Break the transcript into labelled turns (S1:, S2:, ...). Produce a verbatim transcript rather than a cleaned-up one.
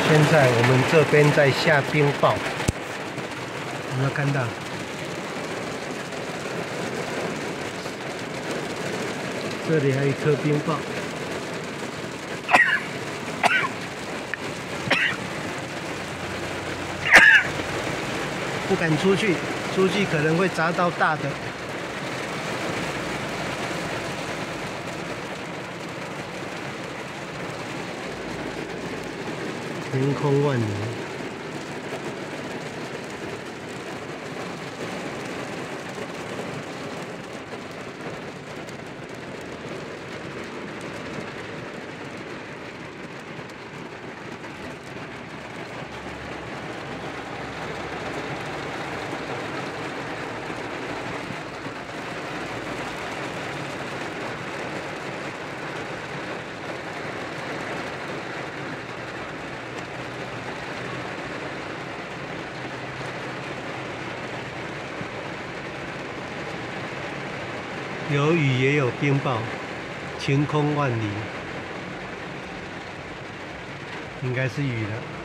S1: 现在我们这边在下冰雹，有没有看到？这里还有一颗冰雹。不敢出去，出去可能会砸到大的。晴空万里。有雨也有冰雹，晴空万里，应该是雨了。